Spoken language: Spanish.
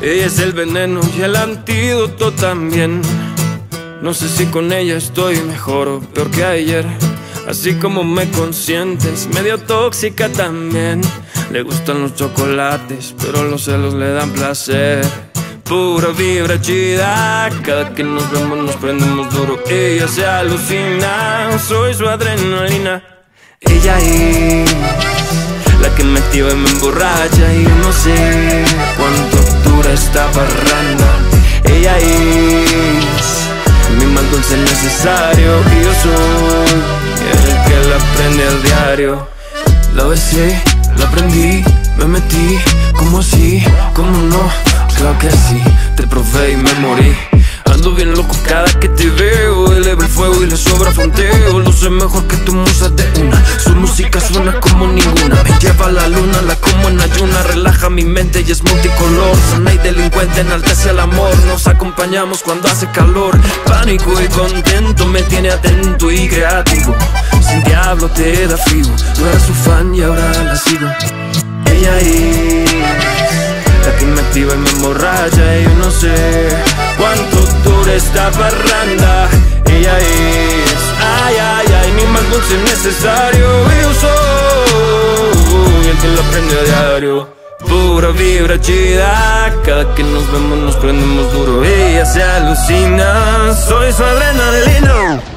Ella es el veneno y el antídoto también. No sé si con ella estoy mejor o peor que ayer. Así como me consientes, medio tóxica también. Le gustan los chocolates, pero los celos le dan placer. Pura vibra chida, cada que nos vemos nos prendemos duro. Ella se alucina, soy su adrenalina. Ella es la que me activa y me emborracha, y yo no sé cuánto dura esta parranda. Ella es mi más dulce necesario, y yo soy el que la prende al diario. La besé, la prendí, me metí, como así, como no, claro que sí, te probé y me morí. Ando bien loco cada que te veo, eleva el fuego y le sobra fronteo. Lo sé mejor que tu musa de una, su música suena como ninguna. Me lleva a la luna, la como en ayuna, relaja mi mente y es multicolor. Sana y delincuente, enaltece el amor, nos acompañamos cuando hace calor. Pánico y contento, me tiene atento y creativo. Sin diablo te da frío, no era su fan y ahora la sigo. Ella es la que me activa y me emborracha, y yo no sé cuánto dura esta parranda. Ella es, ay, ay, ay, mi más dulce necesario, y yo soy el que lo aprende a diario. Pura vibra chida, cada que nos vemos nos prendemos duro. Ella se alucina, soy su adrenalina.